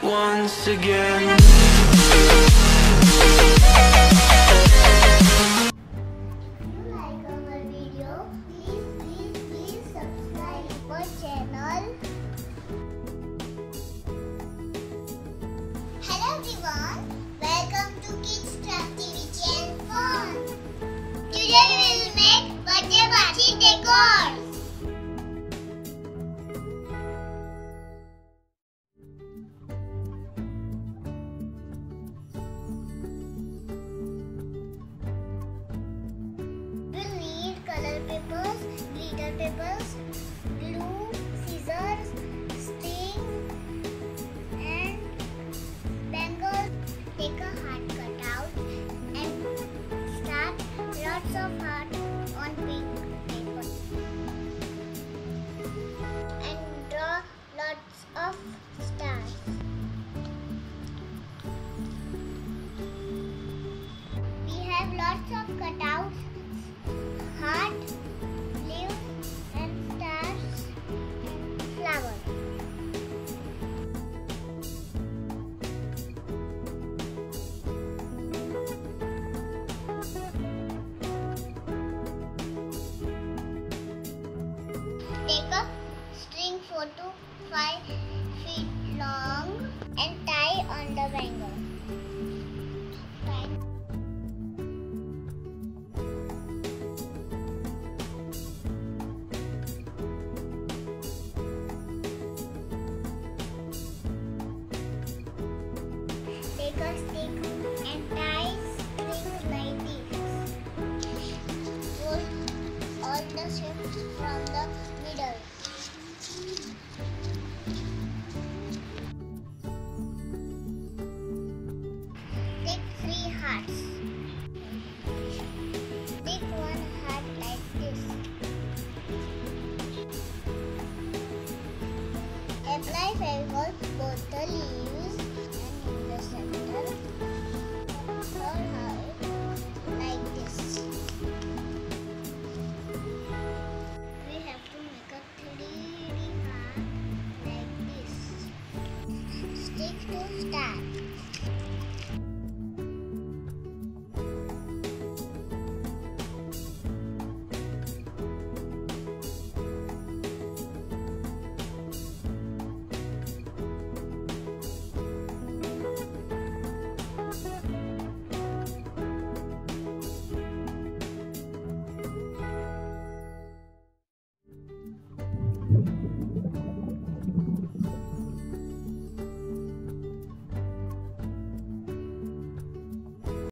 once again. Color papers, glitter papers, glue, scissors, string and bangles. Take a heart cutout and start lots of heart on pink paper and draw lots of stars. We have lots of cutouts, heart, leaves and stars and flowers. Take a string 4 to 5 feet long and tie on the bangle. Take a stick and tie strings like this. Pull all the strips from the middle. Take 3 hearts. Take 1 heart like this. Apply Fevicol both the leaves and in the center. Roll out like this. We have to make a 3D heart like this. Stick to star.